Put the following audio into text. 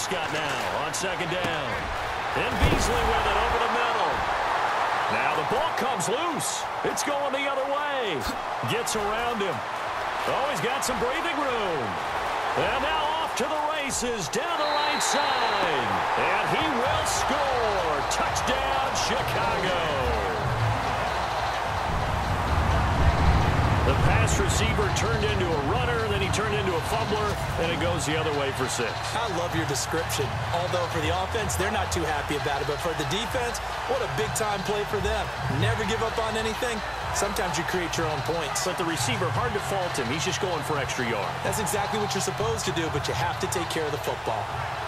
Prescott now on second down. And Beasley with it over the middle. Now the ball comes loose. It's going the other way. Gets around him. Oh, he's got some breathing room. And now off to the races down the right side. And he will score. Touchdown, Chicago. The pass receiver turned into a runner, then he turned into a fumbler, and it goes the other way for 6. I love your description. Although for the offense, they're not too happy about it. But for the defense, what a big-time play for them. Never give up on anything. Sometimes you create your own points. But the receiver, hard to fault him. He's just going for extra yards. That's exactly what you're supposed to do, but you have to take care of the football.